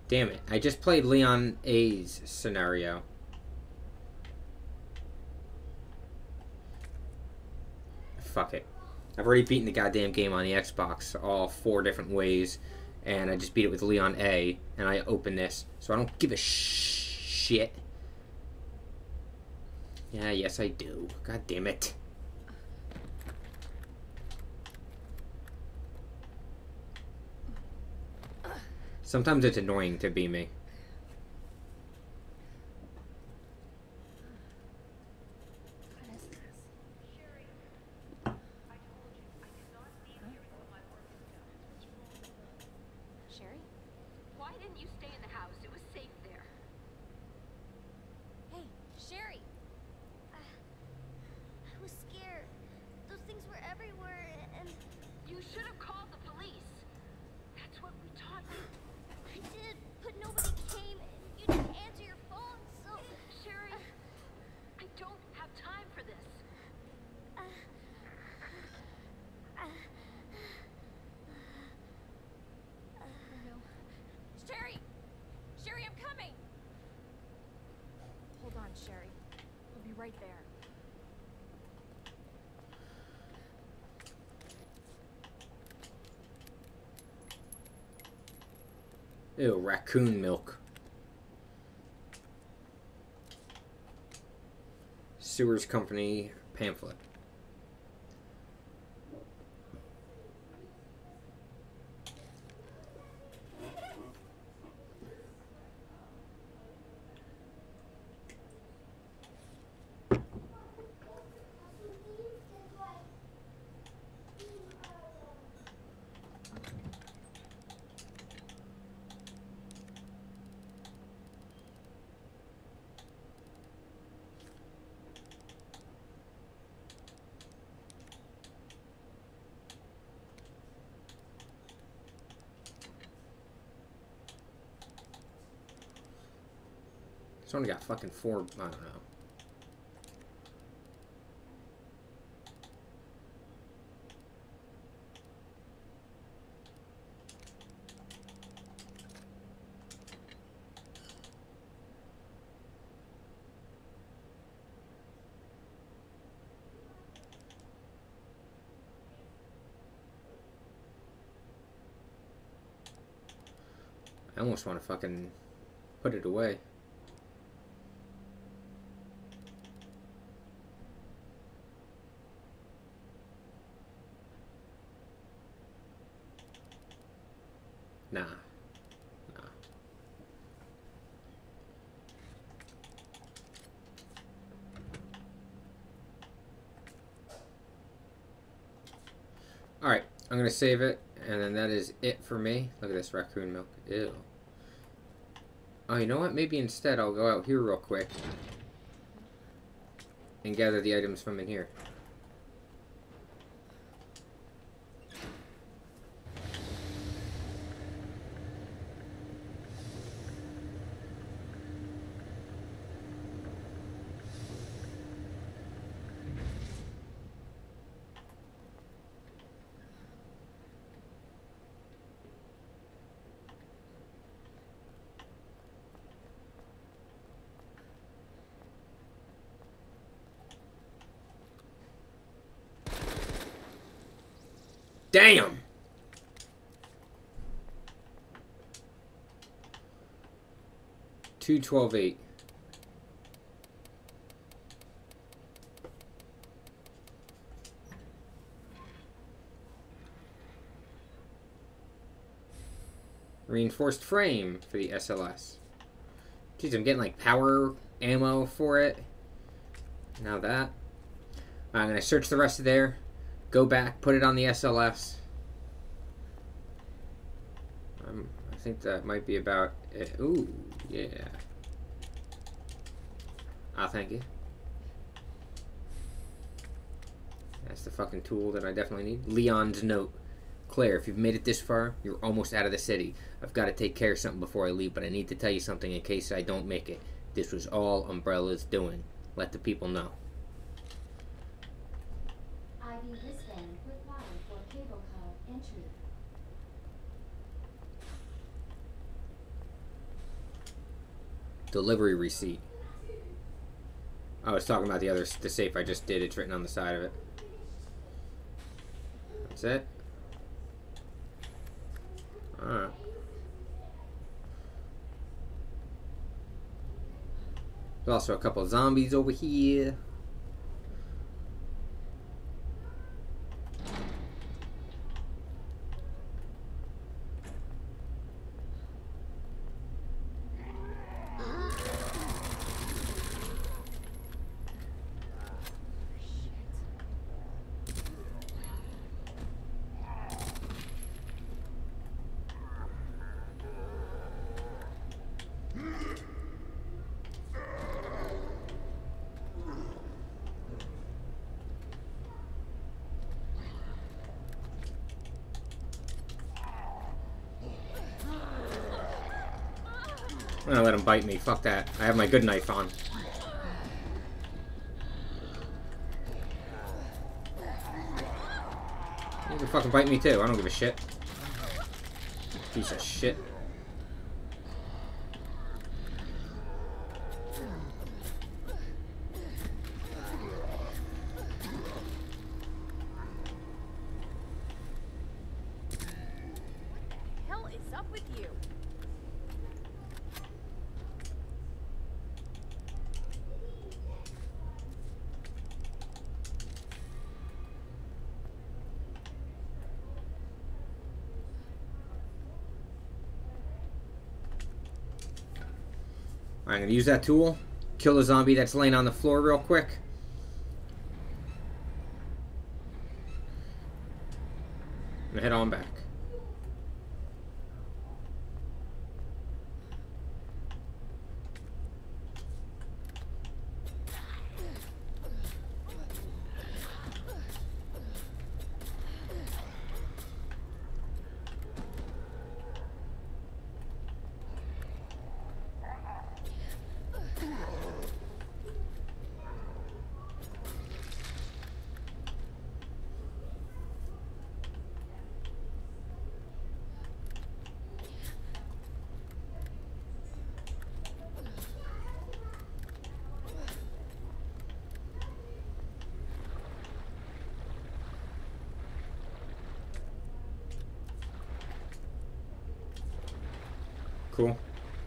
Damn it. I just played Leon A's scenario. Fuck it. I've already beaten the goddamn game on the Xbox all four different ways, and I just beat it with Leon A, and I open this, so I don't give a sh shit. Yeah, yes I do. God damn it. Sometimes it's annoying to be me. What is this? Sherry, I told you I cannot leave here until my work is done. Sherry? Why didn't you stay in the house? It was safe there. Hey, Sherry! Uh, I was scared. Those things were everywhere, and You should have called the police. That's what we taught you. I did, but nobody came, and you didn't answer your phone, so... Sherry, I don't have time for this. Uh, uh, Oh no. Sherry! Sherry, I'm coming! Hold on, Sherry. We'll be right there. Ew, raccoon milk. Sewers Company pamphlet. It's only got fucking four, I don't know. I almost want to fucking put it away. Nah. Nah. Alright, I'm gonna save it, and then that is it for me. Look at this raccoon milk. Ew. Oh, you know what? Maybe instead I'll go out here real quick and gather the items from in here. Damn! Two twelve eight. Reinforced frame for the S L S. Jeez, I'm getting like power ammo for it. Now that. I'm gonna search the rest of there. Go back, put it on the S L S. Um, I think that might be about it. Ooh, yeah. Ah, thank you. That's the fucking tool that I definitely need. Leon's note. Claire, if you've made it this far, you're almost out of the city. I've got to take care of something before I leave, but I need to tell you something in case I don't make it. This was all Umbrella's doing. Let the people know. I V wristband required for cable car entry. Delivery receipt. I was talking about the other the safe I just did. It's written on the side of it. That's it. Alright. There's also a couple of zombies over here. I'm gonna let him bite me. Fuck that. I have my good knife on. You can fucking bite me too. I don't give a shit. Piece of shit. What the hell is up with you? I'm gonna use that tool, kill the zombie that's laying on the floor real quick. And head on back. Cool.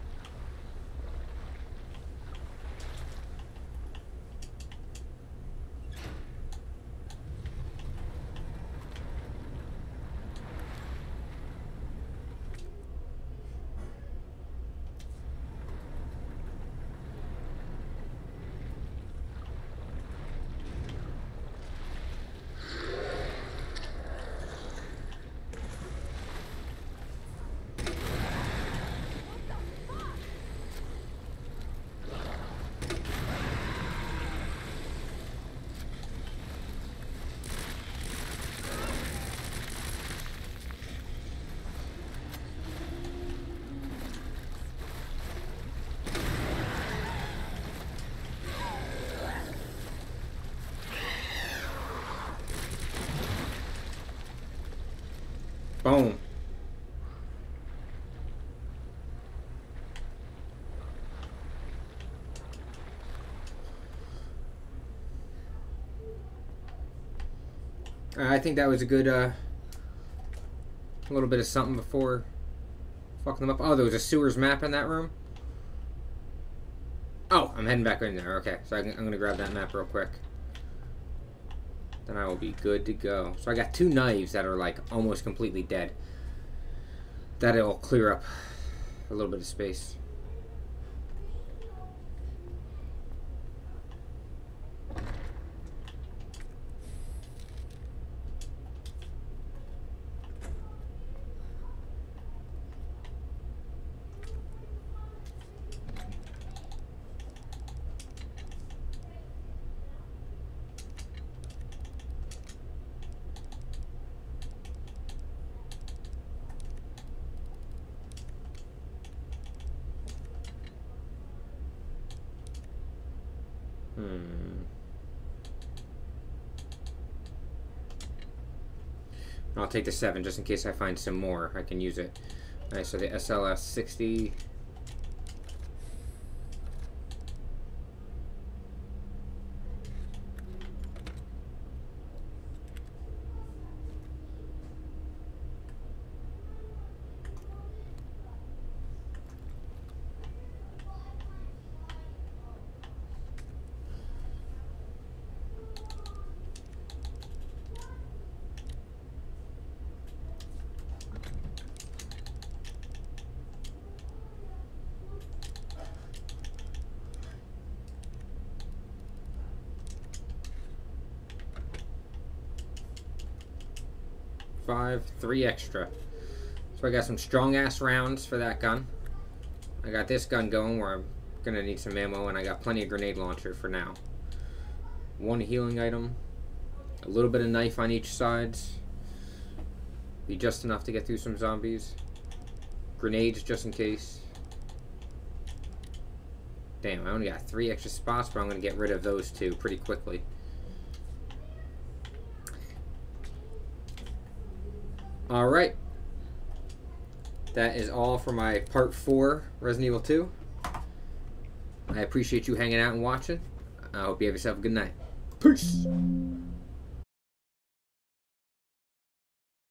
Boom. Uh, I think that was a good, uh, a little bit of something before fucking them up. Oh, there was a sewers map in that room? Oh, I'm heading back in there. Okay, so I can, I'm going to grab that map real quick. Then I will be good to go. So I got two knives that are like almost completely dead. That'll clear up a little bit of space. Hmm. I'll take the seven just in case I find some more. I can use it. Alright, so the S L S sixty. five, three extra. So I got some strong ass rounds for that gun. I got this gun going where I'm gonna need some ammo, and I got plenty of grenade launcher for now. One healing item, a little bit of knife on each side, be just enough to get through some zombies. Grenades just in case. Damn, I only got three extra spots, but I'm gonna get rid of those two pretty quickly. Alright. That is all for my part four Resident Evil two. I appreciate you hanging out and watching. I hope you have yourself a good night. Peace!